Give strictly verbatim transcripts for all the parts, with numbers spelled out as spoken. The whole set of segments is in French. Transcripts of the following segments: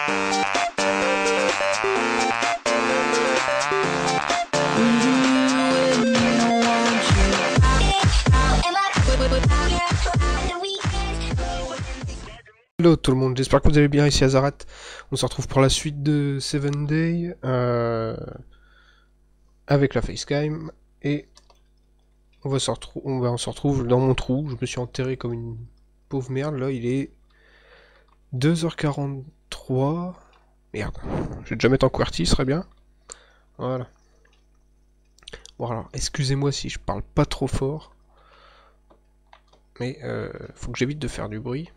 Hello tout le monde, j'espère que vous allez bien, ici Azarat. On se retrouve pour la suite de Seven Day euh, avec la facecam et on va, se on va on se retrouve dans mon trou. Je me suis enterré comme une pauvre merde. Là il est deux heures quarante-trois. Merde, je vais déjà mettre en QWERTY, ce serait bien. Voilà. Bon alors, excusez-moi si je parle pas trop fort, mais euh, faut que j'évite de faire du bruit.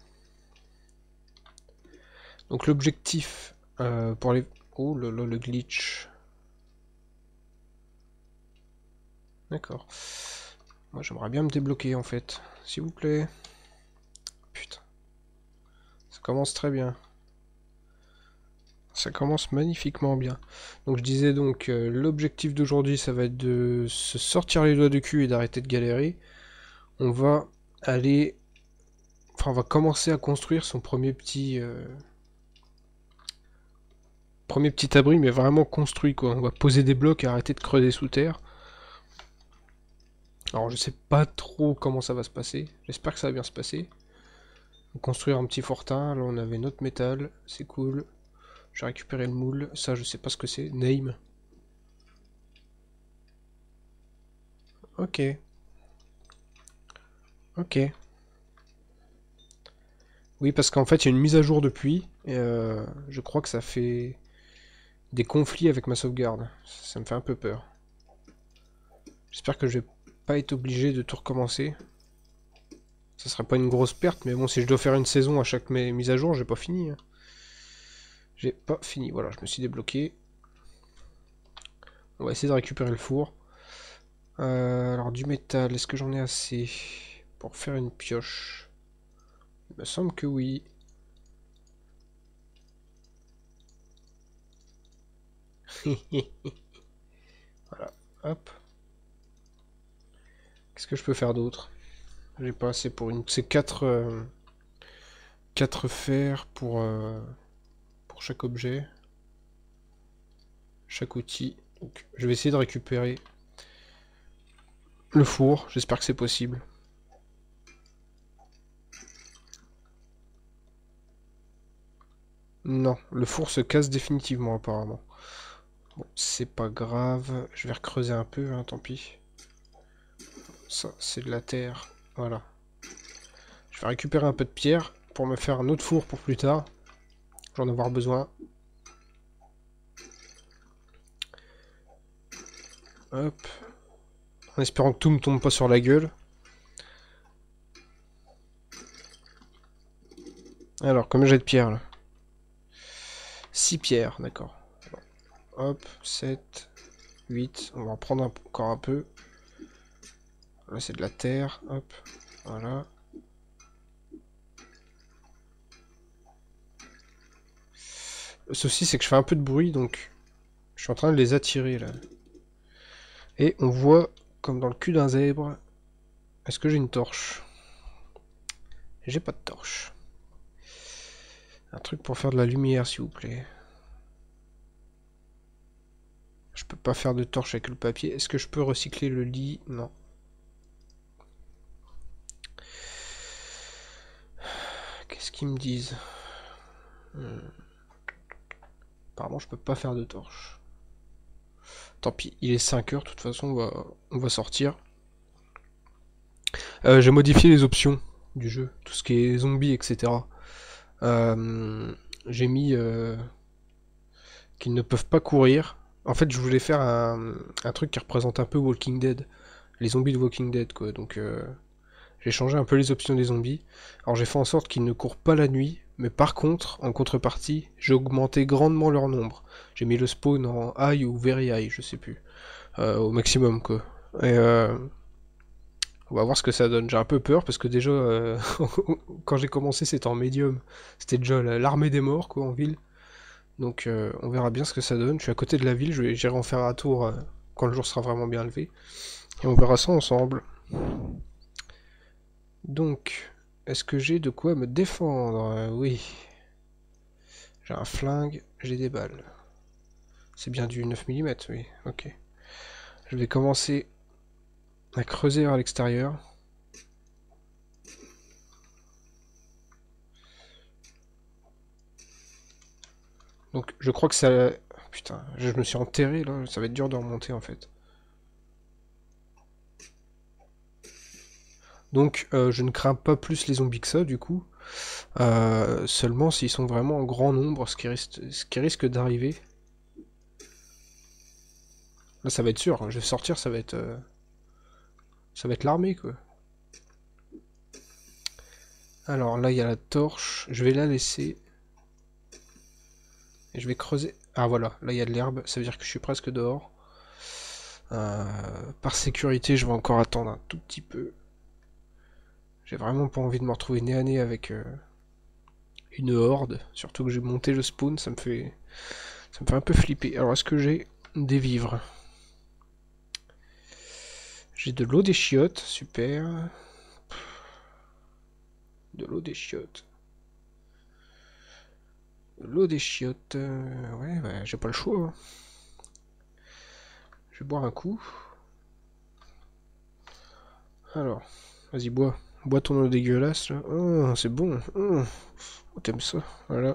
Donc l'objectif euh, pour les... Oh là là, le glitch. D'accord. Moi j'aimerais bien me débloquer en fait. S'il vous plaît. Putain. Ça commence très bien. Ça commence magnifiquement bien. Donc je disais donc, euh, l'objectif d'aujourd'hui ça va être de se sortir les doigts du cul et d'arrêter de galérer. On va aller... Enfin on va commencer à construire son premier petit... Euh... Premier petit abri, mais vraiment construit quoi. On va poser des blocs et arrêter de creuser sous terre. Alors je sais pas trop comment ça va se passer. J'espère que ça va bien se passer. On va construire un petit fortin. Là on avait notre métal. C'est cool. J'ai récupéré le moule. Ça je sais pas ce que c'est. Name. Ok. Ok. Oui parce qu'en fait il y a une mise à jour depuis. Et euh, je crois que ça fait des conflits avec ma sauvegarde. Ça me fait un peu peur. J'espère que je vais pas être obligé de tout recommencer. Ça serait pas une grosse perte, mais bon, si je dois faire une saison à chaque mise à jour, j'ai pas fini. Hein. J'ai pas fini, voilà, je me suis débloqué. On va essayer de récupérer le four. Euh, alors du métal, est-ce que j'en ai assez pour faire une pioche? Il me semble que oui. Voilà, hop. Qu'est-ce que je peux faire d'autre? J'ai pas assez pour une... C'est quatre... Euh... quatre fers pour... Euh... pour chaque objet. Chaque outil. Donc, je vais essayer de récupérer le four. J'espère que c'est possible. Non, le four se casse définitivement apparemment. Bon, c'est pas grave. Je vais recreuser un peu, hein, tant pis. Ça, c'est de la terre. Voilà. Je vais récupérer un peu de pierre pour me faire un autre four pour plus tard. J'en ai avoir besoin. Hop. En espérant que tout me tombe pas sur la gueule. Alors, combien j'ai de pierres là? six pierres, d'accord. Hop, sept, huit. On va en prendre un, encore un peu. Là, c'est de la terre. Hop, voilà. Le souci, c'est que je fais un peu de bruit, donc je suis en train de les attirer là. Et on voit, comme dans le cul d'un zèbre, est-ce que j'ai une torche? J'ai pas de torche. Un truc pour faire de la lumière, s'il vous plaît. Je peux pas faire de torche avec le papier. Est-ce que je peux recycler le lit? Non. Qu'est-ce qu'ils me disent? hmm. Apparemment, je peux pas faire de torche. Tant pis, il est cinq heures, de toute façon, on va, on va sortir. Euh, j'ai modifié les options du jeu, tout ce qui est zombies, et cetera. Euh, j'ai mis euh, qu'ils ne peuvent pas courir. En fait, je voulais faire un, un truc qui représente un peu Walking Dead, les zombies de Walking Dead, quoi. Donc, euh, j'ai changé un peu les options des zombies. Alors, j'ai fait en sorte qu'ils ne courent pas la nuit, mais par contre, en contrepartie, j'ai augmenté grandement leur nombre. J'ai mis le spawn en high ou very high, je sais plus, euh, au maximum, quoi. Et euh, on va voir ce que ça donne. J'ai un peu peur parce que déjà, euh, quand j'ai commencé, c'était en médium. C'était déjà l'armée des morts, quoi, en ville. Donc, euh, on verra bien ce que ça donne. Je suis à côté de la ville, j'irai en faire un tour euh, quand le jour sera vraiment bien levé. Et on verra ça ensemble. Donc, est-ce que j'ai de quoi me défendre? euh, Oui. J'ai un flingue, j'ai des balles. C'est bien du neuf millimètres, oui, ok. Je vais commencer à creuser vers l'extérieur. Donc je crois que ça... Putain, je me suis enterré là, ça va être dur de remonter en fait. Donc euh, je ne crains pas plus les zombies que ça du coup. Euh, seulement s'ils sont vraiment en grand nombre, ce qui risque, ce qui risque d'arriver. Là ça va être sûr, hein. Je vais sortir, ça va être... euh, Ça va être l'armée quoi. Alors là il y a la torche, je vais la laisser. Et je vais creuser... Ah voilà, là il y a de l'herbe, ça veut dire que je suis presque dehors. Euh, par sécurité, je vais encore attendre un tout petit peu. J'ai vraiment pas envie de me retrouver nez à nez avec euh, une horde. Surtout que j'ai monté le spawn, ça me fait ça me fait un peu flipper. Alors est-ce que j'ai des vivres? J'ai de l'eau des chiottes, super. De l'eau des chiottes. De l'eau des chiottes. euh, ouais, bah, j'ai pas le choix, hein. Je vais boire un coup. Alors, vas-y, bois. Bois ton eau dégueulasse, là. Oh, c'est bon. Oh, oh, t'aimes ça. Voilà.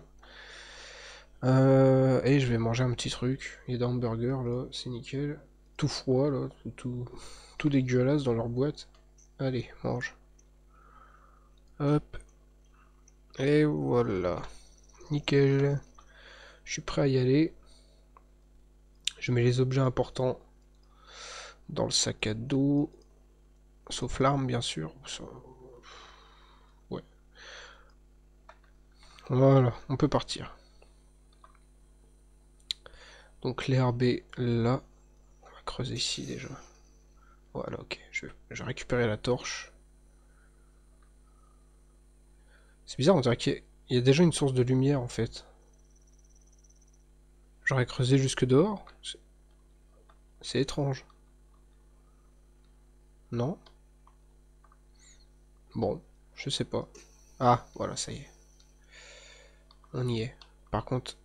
Euh, et je vais manger un petit truc. Il y a des hamburgers, là. C'est nickel. Tout froid, là. Tout, tout, tout dégueulasse dans leur boîte. Allez, mange. Hop. Et voilà. Nickel. Je suis prêt à y aller. Je mets les objets importants dans le sac à dos. Sauf l'arme, bien sûr. Ouais. Voilà, on peut partir. Donc l'herbe est là. On va creuser ici déjà. Voilà, ok. Je vais, je vais récupérer la torche. C'est bizarre, on dirait qu'il y, y a déjà une source de lumière en fait. J'aurais creusé jusque dehors. C'est étrange. Non? Bon, je sais pas. Ah, voilà, ça y est. On y est. Par contre,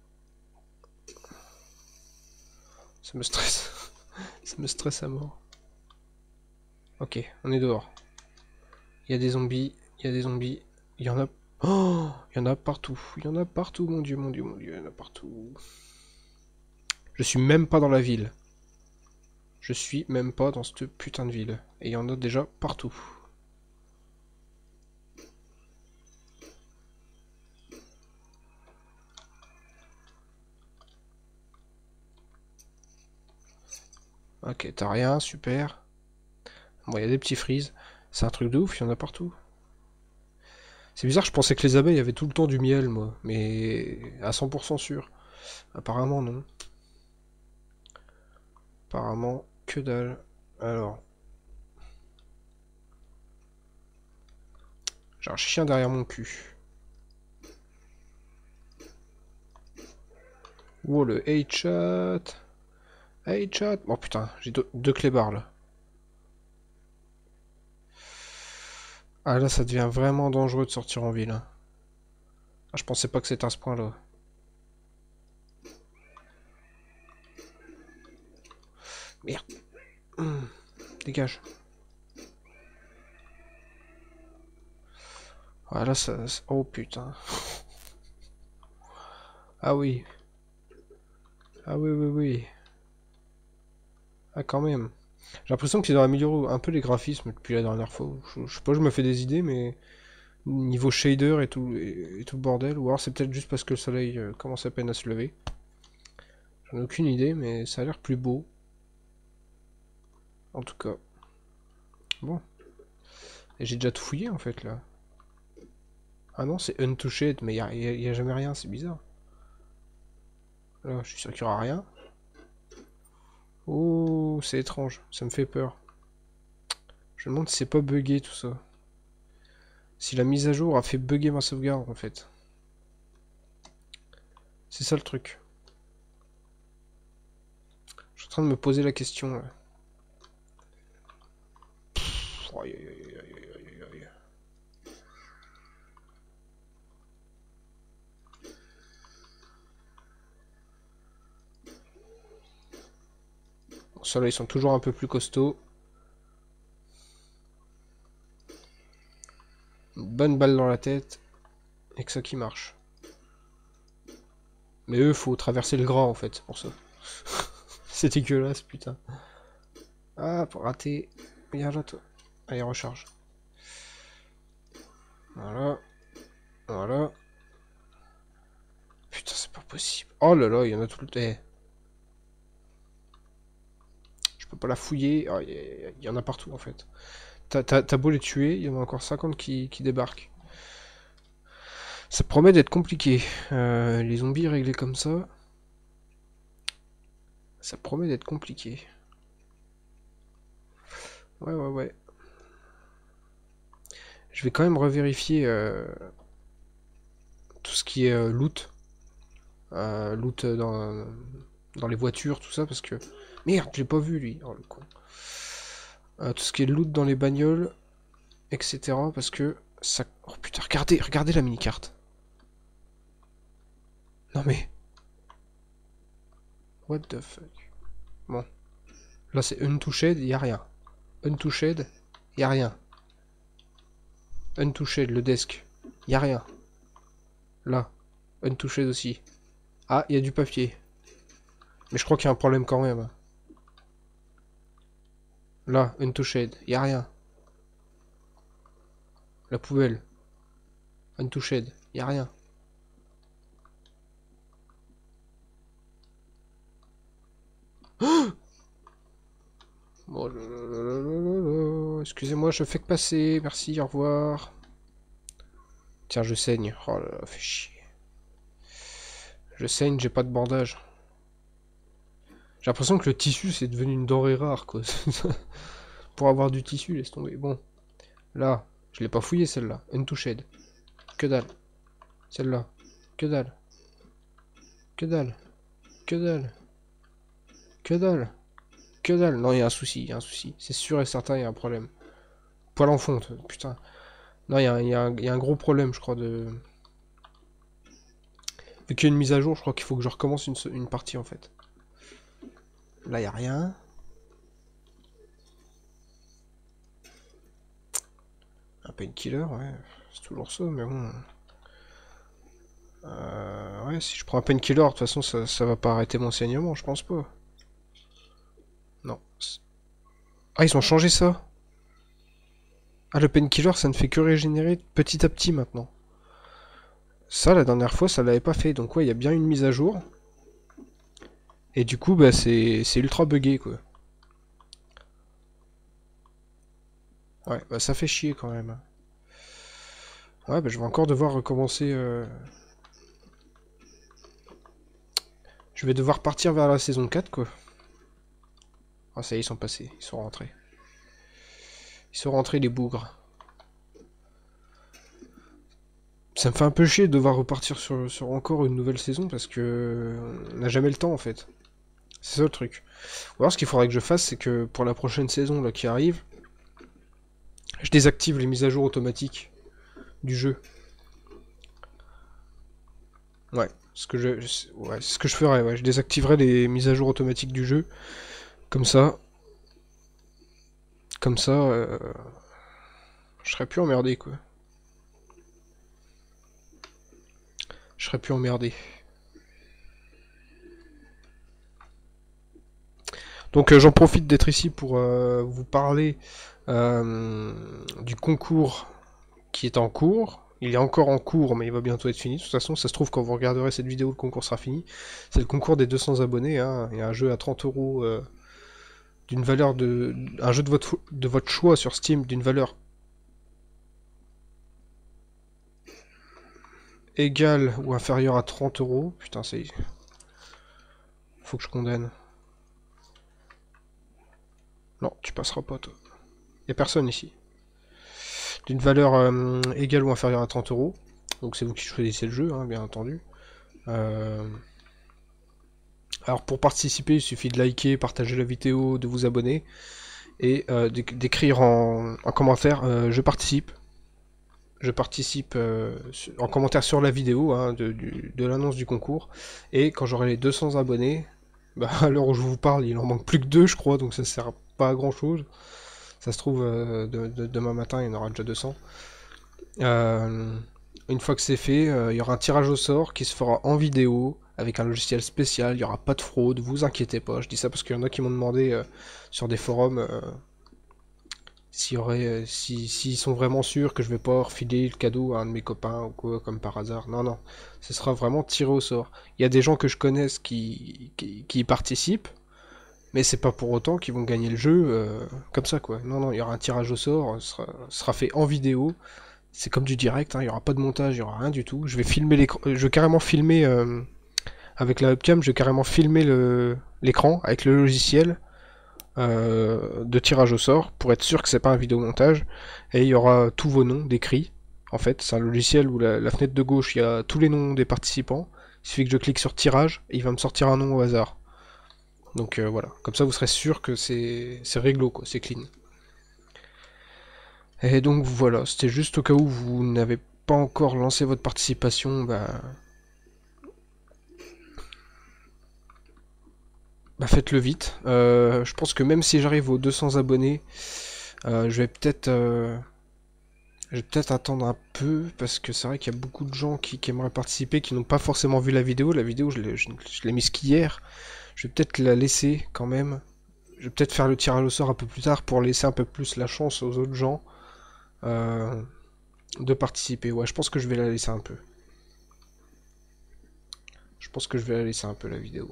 ça me stresse. Ça me stresse à mort. Ok, on est dehors. Il y a des zombies, il y a des zombies. Il y en a... Oh, il y en a partout. Il y en a partout, mon dieu, mon dieu, mon dieu. Il y en a partout. Je suis même pas dans la ville. Je suis même pas dans cette putain de ville. Et il y en a déjà partout. Ok, t'as rien, super. Bon, il y a des petits frises. C'est un truc de ouf, il y en a partout. C'est bizarre, je pensais que les abeilles avaient tout le temps du miel, moi. Mais à cent pour cent sûr. Apparemment, non. Apparemment, que dalle. Alors. J'ai un chien derrière mon cul. Wow, le H-chat. H-chat. Oh putain, j'ai deux, deux clébards là. Ah là, ça devient vraiment dangereux de sortir en ville, hein. Ah, je pensais pas que c'était à ce point-là. Merde. Hum, dégage. Ah là, ça... Oh putain. Ah oui. Ah oui, oui, oui. Ah quand même. J'ai l'impression qu'ils ont amélioré un peu les graphismes depuis la dernière fois. Je, je sais pas, je me fais des idées, mais... Niveau shader et tout, et, et tout le bordel. Ou alors c'est peut-être juste parce que le soleil euh, commence à peine à se lever. J'en ai aucune idée, mais ça a l'air plus beau. En tout cas. Bon. Et j'ai déjà tout fouillé en fait là. Ah non, c'est untouched, mais il n'y a, y a jamais rien, c'est bizarre. Là, je suis sûr qu'il n'y aura rien. Oh, c'est étrange, ça me fait peur. Je me demande si c'est pas buggé tout ça. Si la mise à jour a fait bugger ma sauvegarde en fait. C'est ça le truc. Je suis en train de me poser la question là. Pff, aïe, aïe, aïe, aïe, aïe, aïe, aïe. ceux-là, ils sont toujours un peu plus costauds. Une bonne balle dans la tête. Et que ça qui marche. Mais eux, faut traverser le grand, en fait, pour ça. C'est dégueulasse, putain. Ah, pour rater. Regarde là, toi. Allez, recharge. Voilà. Voilà. Putain, c'est pas possible. Oh là là, il y en a tout le temps. Eh. Je peux pas la fouiller. Oh, il y, y en a partout, en fait. T'as beau les tuer, il y en a encore cinquante qui, qui débarquent. Ça promet d'être compliqué. Euh, les zombies réglés comme ça. Ça promet d'être compliqué. Ouais, ouais, ouais. Je vais quand même revérifier euh, tout ce qui est euh, loot. Euh, loot dans, dans les voitures, tout ça, parce que... Merde, je l'ai pas vu, lui. Oh, le con. Euh, tout ce qui est loot dans les bagnoles, et cetera. Parce que ça... Oh putain, regardez, regardez la mini-carte. Non mais... What the fuck. Bon. Là, c'est untouched, y a rien. Untouched, y a rien. Untouched, le desk, y a rien. Là, untouched aussi. Ah, il y a du papier. Mais je crois qu'il y a un problème quand même. Là, untouched, y a rien. La poubelle. Untouched, y a rien. Oh, excusez-moi, je fais que passer. Merci, au revoir. Tiens, je saigne. Oh là là, fait chier. Je saigne, j'ai pas de bandage. J'ai l'impression que le tissu, c'est devenu une denrée rare, quoi. Pour avoir du tissu, laisse tomber. Bon. Là, je l'ai pas fouillé, celle-là. Untouched. Que dalle. Celle-là. Que dalle. Que dalle. Que dalle. Que dalle. Que dalle. Non, il y a un souci, il y a un souci. C'est sûr et certain, il y a un problème. Poil en fonte, putain. Non, il y, y, y a un gros problème, je crois, de... Vu qu'il y a une mise à jour, je crois qu'il faut que je recommence une, une partie, en fait. Là, il n'y a rien. Un painkiller, ouais. C'est toujours ça, mais bon... Euh, ouais, si je prends un painkiller, de toute façon, ça, ça va pas arrêter mon saignement, je pense pas. Non. Ah, ils ont changé ça. Ah, le painkiller, ça ne fait que régénérer petit à petit maintenant. Ça, la dernière fois, ça l'avait pas fait. Donc ouais, il y a bien une mise à jour. Et du coup, bah, c'est ultra buggé, quoi. Ouais, bah ça fait chier quand même. Ouais, bah je vais encore devoir recommencer... Euh... Je vais devoir partir vers la saison quatre, quoi. Ah, ça y est, ils sont passés. Ils sont rentrés. Ils sont rentrés, les bougres. Ça me fait un peu chier de devoir repartir sur, sur encore une nouvelle saison parce que on n'a jamais le temps en fait. C'est ça le truc. Ou alors ce qu'il faudrait que je fasse, c'est que pour la prochaine saison là, qui arrive, je désactive les mises à jour automatiques du jeu. Ouais, ce que je, ouais, c'est ce que je ferais. Ouais, je désactiverais les mises à jour automatiques du jeu, comme ça, comme ça, euh, je serais plus emmerdé quoi. Je serais plus emmerdé. Donc euh, j'en profite d'être ici pour euh, vous parler euh, du concours qui est en cours. Il est encore en cours, mais il va bientôt être fini. De toute façon, ça se trouve, quand vous regarderez cette vidéo, le concours sera fini. C'est le concours des deux cents abonnés. Hein. Il y a un jeu à trente euros euh, d'une valeur de... Un jeu de votre, de votre choix sur Steam d'une valeur égale ou inférieure à trente euros. Putain, c'est... Faut que je condamne. Non, tu passeras pas, toi. Y a personne ici. D'une valeur euh, égale ou inférieure à trente euros. Donc c'est vous qui choisissez le jeu, hein, bien entendu. Euh... Alors pour participer, il suffit de liker, partager la vidéo, de vous abonner et euh, d'écrire en, en commentaire euh, je participe. Je participe euh, en commentaire sur la vidéo hein, de, du, de l'annonce du concours. Et quand j'aurai les deux cents abonnés, Bah, à l'heure où je vous parle, il en manque plus que deux, je crois, donc ça sert pas à grand chose. Ça se trouve, euh, de- de- demain matin, il y en aura déjà deux cents. Euh, une fois que c'est fait, euh, il y aura un tirage au sort qui se fera en vidéo, avec un logiciel spécial, il n'y aura pas de fraude, vous inquiétez pas. Je dis ça parce qu'il y en a qui m'ont demandé euh, sur des forums euh, s'il y aurait, euh, si, s'ils sont vraiment sûrs que je vais pas refiler le cadeau à un de mes copains ou quoi, comme par hasard. Non, non, ce sera vraiment tiré au sort. Il y a des gens que je connaisse qui, qui, qui y participent, mais c'est pas pour autant qu'ils vont gagner le jeu euh, comme ça, quoi. Non, non, il y aura un tirage au sort, ce sera, ce sera fait en vidéo. C'est comme du direct, hein, il y aura pas de montage, il y aura rien du tout. Je vais filmer l'écran, je vais carrément filmer euh, avec la webcam, je vais carrément filmer le l'écran avec le logiciel euh, de tirage au sort pour être sûr que c'est pas un vidéomontage. Et il y aura tous vos noms décrits. En fait, c'est un logiciel où la, la fenêtre de gauche, il y a tous les noms des participants. Il suffit que je clique sur tirage et il va me sortir un nom au hasard. Donc euh, voilà, comme ça vous serez sûr que c'est c'est réglo, quoi, c'est clean. Et donc voilà, c'était juste au cas où vous n'avez pas encore lancé votre participation, bah, bah faites-le vite. Euh, je pense que même si j'arrive aux deux cents abonnés, euh, je vais peut-être euh, je vais peut-être attendre un peu, parce que c'est vrai qu'il y a beaucoup de gens qui, qui aimeraient participer, qui n'ont pas forcément vu la vidéo. La vidéo, je l'ai je, je l'ai mise qu'hier. Je vais peut-être la laisser quand même. Je vais peut-être faire le tirage au sort un peu plus tard pour laisser un peu plus la chance aux autres gens euh, de participer. Ouais, je pense que je vais la laisser un peu. Je pense que je vais la laisser un peu la vidéo.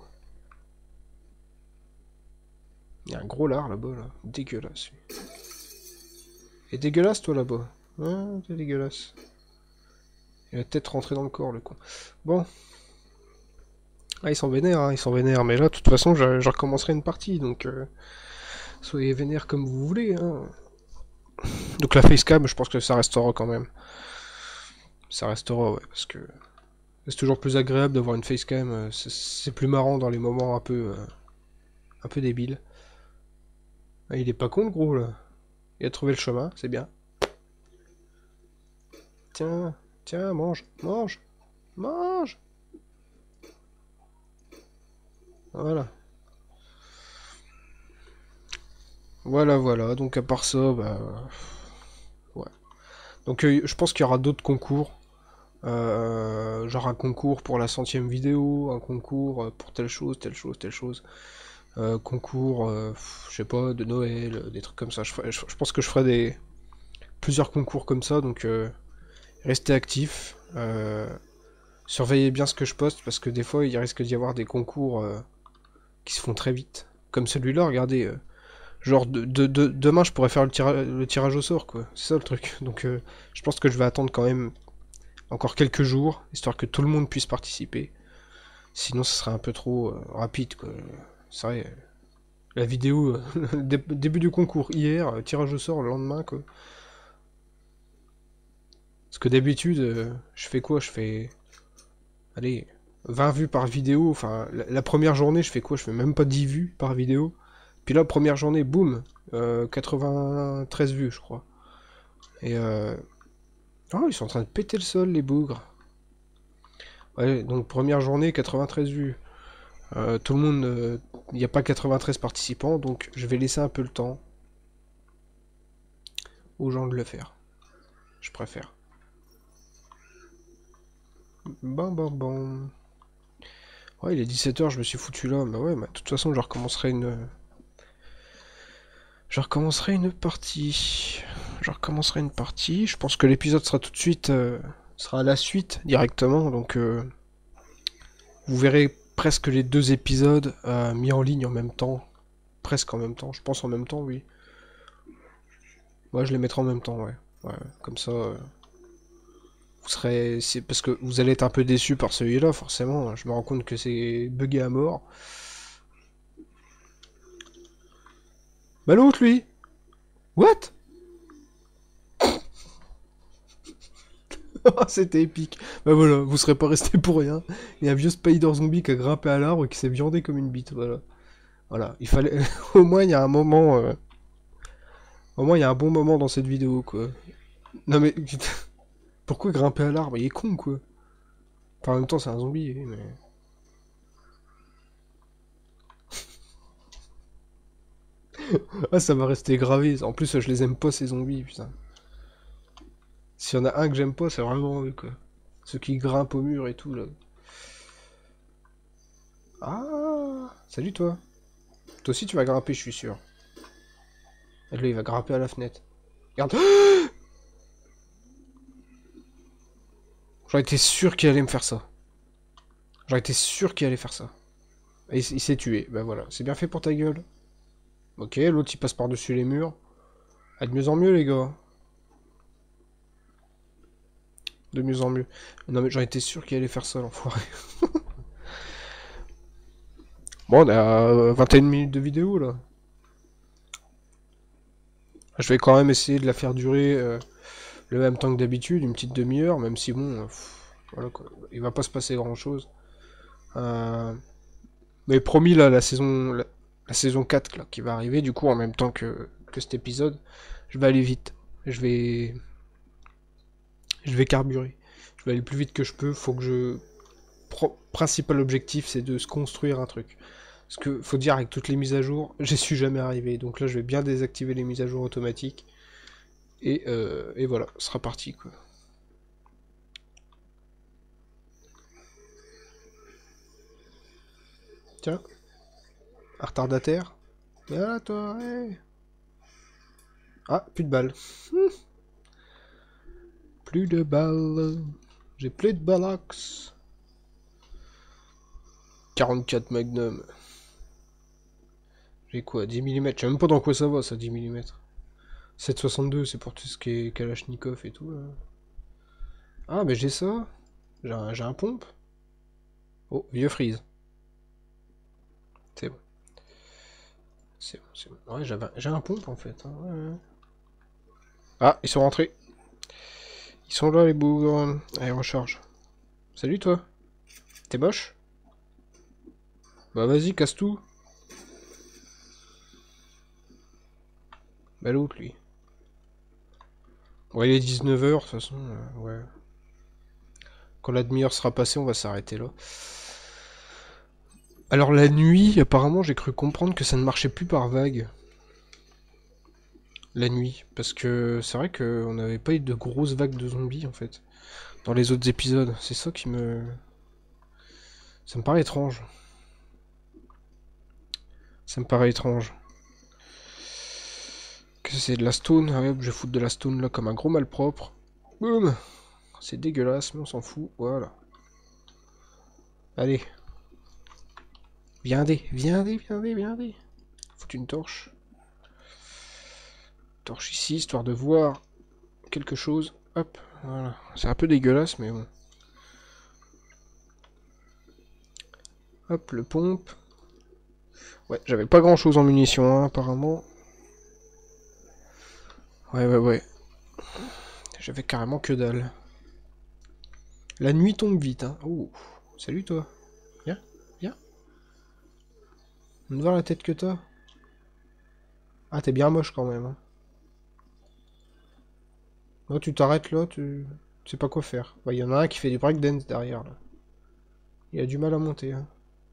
Il y a un gros lard là-bas, là. Dégueulasse. Et dégueulasse, toi, là-bas. Ah, t'es dégueulasse. Il va peut-être rentrer dans le corps, le con. Bon. Ah, ils sont vénères, hein, ils sont vénères. Mais là, de toute façon, je, je recommencerai une partie, donc... Euh, soyez vénères comme vous voulez, hein. Donc la facecam, je pense que ça restera quand même. Ça restera, ouais, parce que... C'est toujours plus agréable d'avoir une facecam. euh, C'est c'est plus marrant dans les moments un peu... euh, un peu débiles. Ah, il est pas con, le gros, là. Il a trouvé le chemin, c'est bien. Tiens, tiens, mange, mange, mange. Voilà. Voilà, voilà. Donc à part ça, bah... Ouais. Donc euh, je pense qu'il y aura d'autres concours. Euh, genre un concours pour la centième vidéo, un concours euh, pour telle chose, telle chose, telle chose. Euh, concours, euh, pff, je sais pas, de Noël, euh, des trucs comme ça. Je, ferai- je- je pense que je ferai des plusieurs concours comme ça, donc euh, restez actifs. Euh, surveillez bien ce que je poste, parce que des fois, il risque d'y avoir des concours euh, qui se font très vite. Comme celui-là, regardez. euh, genre, de, de- de- demain, je pourrais faire le, tira- le tirage au sort, quoi. C'est ça le truc. Donc, euh, je pense que je vais attendre quand même encore quelques jours, histoire que tout le monde puisse participer. Sinon, ce serait un peu trop euh, rapide, quoi. C'est vrai, euh, la vidéo, euh, dé- début du concours hier, euh, tirage au sort le lendemain, quoi. Parce que d'habitude, euh, je fais quoi? Je fais, allez, vingt vues par vidéo. Enfin, la, la première journée, je fais quoi? Je fais même pas dix vues par vidéo. Puis là, première journée, boum, euh, quatre-vingt-treize vues, je crois. Et euh... oh, ils sont en train de péter le sol, les bougres. Ouais, donc première journée, quatre-vingt-treize vues. Euh, tout le monde, euh, il n'y a pas quatre-vingt-treize participants, donc je vais laisser un peu le temps aux gens de le faire. Je préfère. Bon, bon, bon. Ouais, il est dix-sept heures, je me suis foutu là. Bah ouais, bah, de toute façon, je recommencerai une... Je recommencerai une partie. Je recommencerai une partie. Je pense que l'épisode sera tout de suite... euh, sera à la suite, directement, donc... euh, vous verrez presque les deux épisodes euh, mis en ligne en même temps. Presque en même temps, je pense en même temps, oui. Ouais, je les mettrai en même temps, ouais. Ouais, comme ça... euh, vous serez... C'est parce que vous allez être un peu déçu par celui-là, forcément. Je me rends compte que c'est bugué à mort. Bah l'autre, lui! What? C'était épique. Bah voilà, vous serez pas resté pour rien. Il y a un vieux spider zombie qui a grimpé à l'arbre et qui s'est viandé comme une bite. Voilà. Voilà. Il fallait. Au moins, il y a un moment. euh, Au moins, il y a un bon moment dans cette vidéo, quoi. Non mais. Pourquoi grimper à l'arbre? Il est con, quoi. Enfin, en même temps, c'est un zombie, mais. Ah, ça va rester gravé. En plus, je les aime pas, ces zombies, putain. S'il y en a un que j'aime pas, c'est vraiment eux, quoi. Ceux qui grimpent au mur et tout, là. Ah, salut, toi. Toi aussi, tu vas grimper, je suis sûr. Et là, il va grimper à la fenêtre. Regarde. J'aurais été sûr qu'il allait me faire ça. J'aurais été sûr qu'il allait faire ça. Et il s'est tué. Bah voilà, c'est bien fait pour ta gueule. Ok, l'autre il passe par-dessus les murs. Ah, de mieux en mieux, les gars. De mieux en mieux. Non, mais j'aurais été sûr qu'il allait faire ça, l'enfoiré. Bon, on a vingt et une minutes de vidéo, là. Je vais quand même essayer de la faire durer euh, le même temps que d'habitude, une petite demi-heure, même si bon, euh, pff, voilà quoi. Il va pas se passer grand-chose. Euh, Mais promis, là, la saison, la, la saison quatre là, qui va arriver, du coup, en même temps que, que cet épisode, je vais aller vite. Je vais, je vais carburer. Je vais aller le plus vite que je peux. Faut que je... Pro- principal objectif, c'est de se construire un truc. Parce que, faut dire, avec toutes les mises à jour, j'y suis jamais arrivé. Donc là, je vais bien désactiver les mises à jour automatiques. Et, euh, et voilà, ce sera parti, quoi. Tiens, un retardataire. Voilà, toi, ouais. Ah, plus de balles. Plus de balles. J'ai plus de ballax. quarante-quatre Magnum. J'ai quoi, dix millimètres? Je sais même pas dans quoi ça va, ça, dix millimètres. sept virgule soixante-deux, c'est pour tout ce qui est Kalachnikov et tout, là. Ah, mais j'ai ça. J'ai un, j'ai un pompe. Oh, vieux freeze. C'est bon. C'est bon, c'est bon. Ouais, j'avais, j'ai un pompe, en fait. Hein, ouais, ouais. Ah, ils sont rentrés. Ils sont là, les bougres. Allez, recharge. Salut, toi. T'es moche? Bah, vas-y, casse tout. Bah, l'autre, lui. Ouais, il est dix-neuf heures, de toute façon, euh, ouais. Quand la demi-heure sera passée, on va s'arrêter là. Alors la nuit, apparemment, j'ai cru comprendre que ça ne marchait plus par vague. La nuit. Parce que c'est vrai qu'on n'avait pas eu de grosses vagues de zombies, en fait. Dans les autres épisodes. C'est ça qui me... Ça me paraît étrange. Ça me paraît étrange. Que c'est de la stone. Ah ouais, je vais foutre de la stone là comme un gros malpropre. Boum. C'est dégueulasse, mais on s'en fout. Voilà. Allez. Viendez, viendez, viendez, viendez. Foutre une torche. Torche ici, histoire de voir quelque chose. Hop, voilà. C'est un peu dégueulasse, mais bon. Hop, le pompe. Ouais, j'avais pas grand chose en munitions, hein, apparemment. Ouais, ouais, ouais. J'avais carrément que dalle. La nuit tombe vite, hein. Oh, salut toi. Viens, viens. On va voir la tête que t'as. Ah, t'es bien moche quand même. Hein. Là, tu t'arrêtes là, tu... tu sais pas quoi faire. Il y en a un qui fait du breakdance derrière, là. Il a du mal à monter, hein.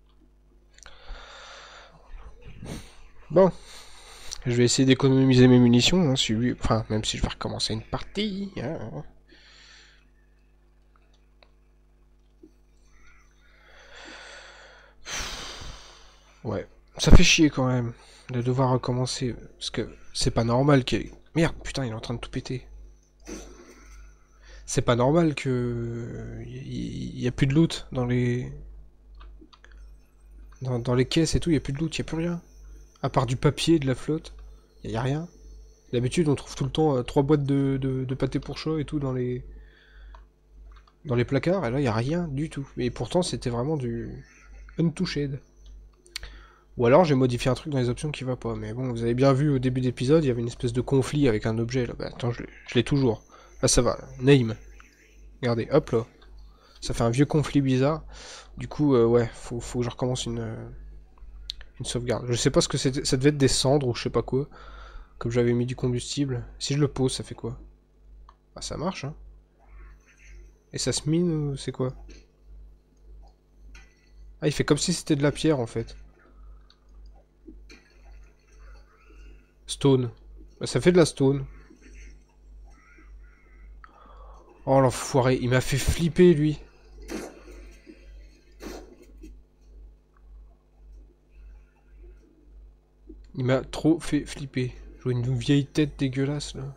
Bon. Je vais essayer d'économiser mes munitions, hein, si lui... Enfin, même si je vais recommencer une partie, hein. Ouais. Ça fait chier quand même de devoir recommencer. Parce que c'est pas normal que... Merde, putain, il est en train de tout péter. C'est pas normal que... Il y a plus de loot dans les... Dans, dans les caisses et tout, il y a plus de loot, il y a plus rien. À part du papier, de la flotte, il y a rien. D'habitude, on trouve tout le temps euh, trois boîtes de, de, de pâté pour chat et tout dans les... Dans les placards, et là, il y a rien du tout. Et pourtant, c'était vraiment du... untouched. Ou alors j'ai modifié un truc dans les options qui va pas. Mais bon, vous avez bien vu au début d'épisode, il y avait une espèce de conflit avec un objet là. Bah attends, je l'ai toujours. Là ça va. Name. Regardez, hop là. Ça fait un vieux conflit bizarre. Du coup, euh, ouais, faut, faut que je recommence une, euh, une sauvegarde. Je sais pas ce que c'était. Ça devait être des cendres ou je sais pas quoi. Comme j'avais mis du combustible. Si je le pose, ça fait quoi? Bah ça marche, hein. Et ça se mine ou c'est quoi? Ah, il fait comme si c'était de la pierre en fait. Stone. Bah, ça fait de la stone. Oh l'enfoiré, il m'a fait flipper lui. Il m'a trop fait flipper. Je vois une vieille tête dégueulasse là.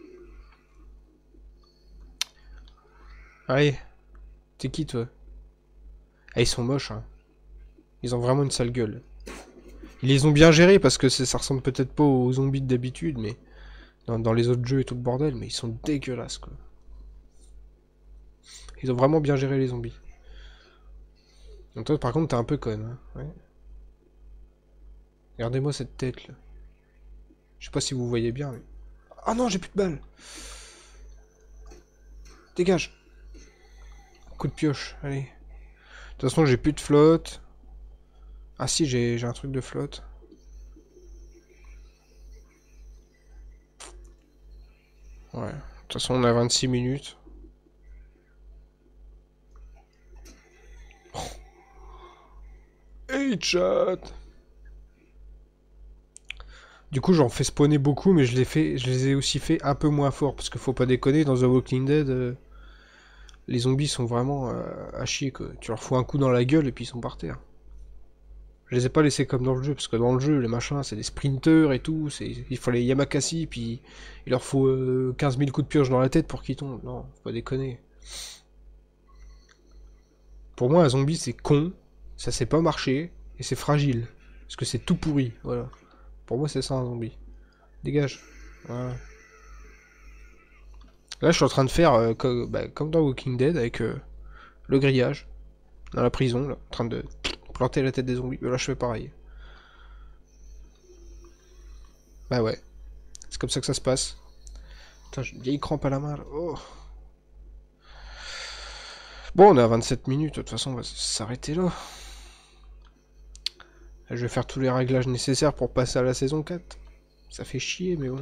Allez, t'es qui toi? Ah, ils sont moches hein. Ils ont vraiment une sale gueule. Ils les ont bien gérés parce que ça ressemble peut-être pas aux zombies d'habitude, mais dans, dans les autres jeux et tout le bordel, mais ils sont dégueulasses quoi. Ils ont vraiment bien géré les zombies. Donc toi par contre t'es un peu conne. Hein. Ouais. Regardez-moi cette tête là. Je sais pas si vous voyez bien mais... Ah non j'ai plus de balles. Dégage. Coup de pioche, allez. De toute façon j'ai plus de flotte. Ah si j'ai un truc de flotte. Ouais. De toute façon on a vingt-six minutes. Hey chat. Du coup j'en fais spawner beaucoup mais je les fais, je les ai aussi fait un peu moins fort parce qu'il faut pas déconner dans The Walking Dead euh, les zombies sont vraiment euh, à chier quoi. Tu leur fous un coup dans la gueule et puis ils sont par terre. Je les ai pas laissés comme dans le jeu parce que dans le jeu les machins c'est des sprinters et tout, il faut les Yamakasi puis il leur faut euh, quinze mille coups de pioche dans la tête pour qu'ils tombent. Non, faut pas déconner. Pour moi un zombie c'est con, ça sait pas marcher et c'est fragile parce que c'est tout pourri, voilà. Pour moi c'est ça un zombie. Dégage. Voilà. Là, je suis en train de faire euh, co bah, comme dans Walking Dead avec euh, le grillage dans la prison, là, en train de planter la tête des zombies. Mais là, je fais pareil. Bah ouais, c'est comme ça que ça se passe. Putain, j'ai une vieille crampe à la main là. Oh. Bon, on est à vingt-sept minutes, de toute façon, on va s'arrêter là. Là. Je vais faire tous les réglages nécessaires pour passer à la saison quatre. Ça fait chier, mais bon.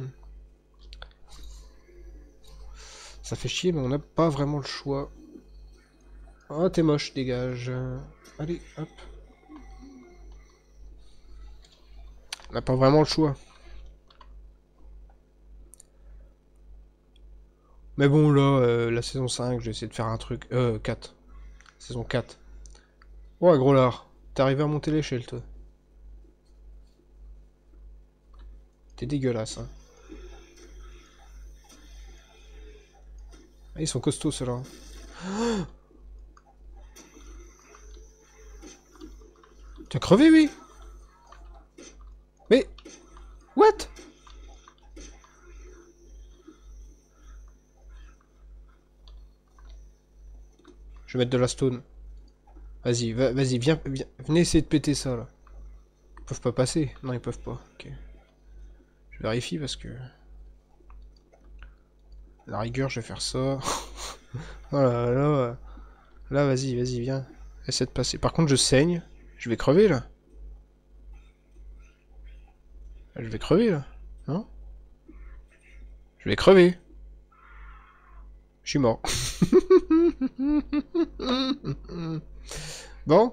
Ça fait chier, mais on n'a pas vraiment le choix. Oh, t'es moche, dégage. Allez, hop. On n'a pas vraiment le choix. Mais bon, là, euh, la saison cinq, je vais essayer de faire un truc... Euh, quatre. Saison quatre. Ouais, gros lard. T'es arrivé à monter l'échelle, toi. T'es dégueulasse, hein. Ah, ils sont costauds, ceux-là. T'as crevé, oui. Mais... What? Je vais mettre de la stone. Vas-y, va, vas-y, viens, viens, venez essayer de péter ça, là. Ils peuvent pas passer. Non, ils peuvent pas. Ok. Je vérifie parce que... À la rigueur, je vais faire ça. Voilà, là... Là, vas-y, vas-y, viens. Essaie de passer. Par contre, je saigne. Je vais crever, là. Je vais crever, là. Non? Je vais crever. Je suis mort. Bon.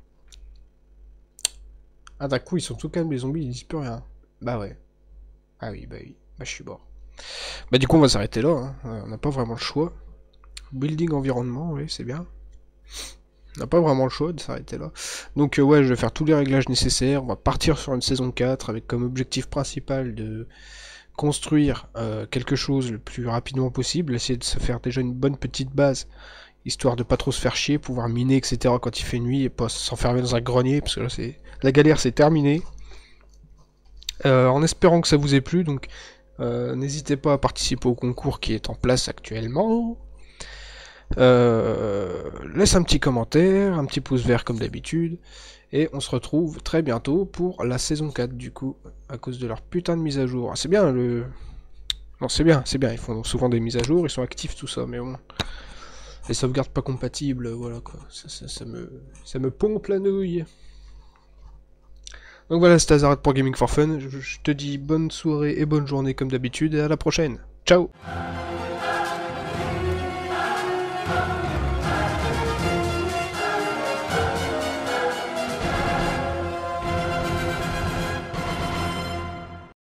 Ah, d'un coup, ils sont tout calmes, les zombies, ils disent plus rien. Bah ouais. Ah oui, bah oui. Bah je suis mort. Bah du coup, on va s'arrêter là. Hein. On n'a pas vraiment le choix. Building environnement, oui, c'est bien. On n'a pas vraiment le choix de s'arrêter là. Donc euh, ouais, je vais faire tous les réglages nécessaires. On va partir sur une saison quatre avec comme objectif principal de construire euh, quelque chose le plus rapidement possible. Essayer de se faire déjà une bonne petite base, histoire de pas trop se faire chier, pouvoir miner, et cetera quand il fait nuit et pas s'enfermer dans un grenier, parce que là c'est la galère, c'est terminé. Euh, en espérant que ça vous ait plu, donc euh, n'hésitez pas à participer au concours qui est en place actuellement. Euh, laisse un petit commentaire, un petit pouce vert comme d'habitude, et on se retrouve très bientôt pour la saison quatre du coup, à cause de leur putain de mise à jour. C'est bien le... Non c'est bien, c'est bien, ils font souvent des mises à jour, ils sont actifs tout ça, mais bon... Les sauvegardes pas compatibles, voilà quoi, ça, ça, ça me... ça me pompe la nouille. Donc voilà, c'était Azarat pour Gaming for Fun, je, je te dis bonne soirée et bonne journée comme d'habitude, et à la prochaine. Ciao!